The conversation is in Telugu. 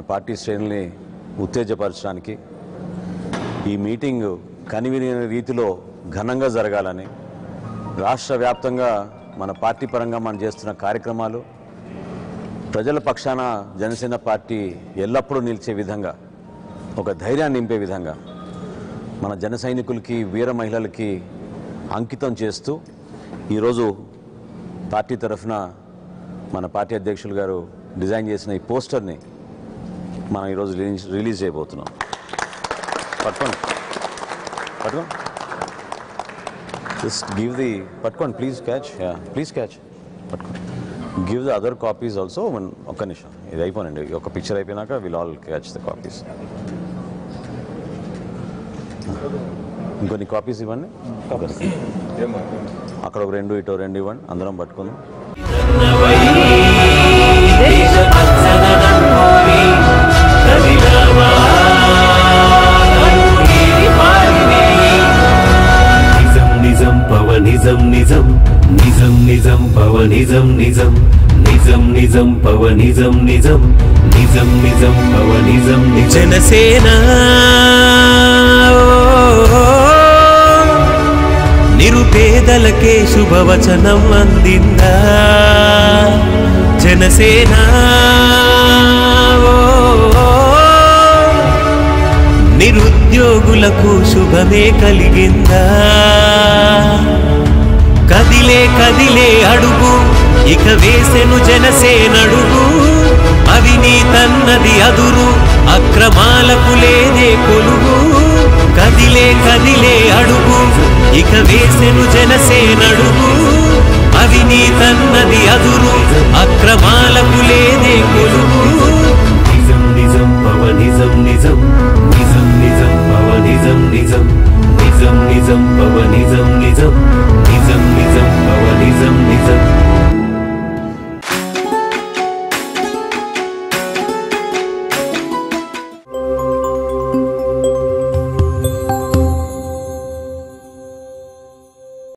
పార్టీ శ్రేణుల్ని ఉత్తేజపరచడానికి ఈ మీటింగ్ కనివిని రీతిలో ఘనంగా జరగాలని రాష్ట్ర వ్యాప్తంగా మన పార్టీ పరంగా మనం చేస్తున్న కార్యక్రమాలు ప్రజల పక్షాన జనసేన పార్టీ ఎల్లప్పుడూ నిలిచే విధంగా ఒక ధైర్యాన్ని నింపే విధంగా మన జన సైనికులకి వీర మహిళలకి అంకితం చేస్తూ ఈరోజు పార్టీ తరఫున మన పార్టీ అధ్యక్షులు గారు డిజైన్ చేసిన ఈ పోస్టర్ని మనం ఈరోజు రిలీజ్ చేయబోతున్నాం. పట్టుకోండి పట్టుకోండి, జస్ట్ గివ్ ది పట్టుకోండి, ప్లీజ్ క్యాచ్, ప్లీజ్ క్యాచ్, పట్టుకోండి. Give the other copies also. ఒక్క నిమిషం, ఇది అయిపోనండి, ఒక పిక్చర్ అయిపోయినాక will all catch the copies. ఇంకొన్ని కాపీస్ ఇవ్వండి, అక్కడ ఒక రెండు, ఇటో రెండు ఇవ్వండి, అందరం పట్టుకుందాం. నిజం నిజం నిజం నిజం పవ నిజం నిజం నిజం నిజం పవ నిజం నిజం నిజం నిజం పవ నిజం జనసేన నిరుపేదలకే శుభవచనం అందిందా జనసేన నిరుద్యోగులకు శుభమే కలిగిందా కదిలే కదిలే అడుగు ఇక వేసెను జనసేనడుగు అవినీతన్నది అదురు అక్రమాలకు లేదే కొలుగు కదిలే కదిలే అడుగు ఇక వేసెను జనసేనడుగు అవినీతన్నది అదురు అక్రమాలకు లేదే కొలుగు నిజం నిజం పవ నిజం నిజం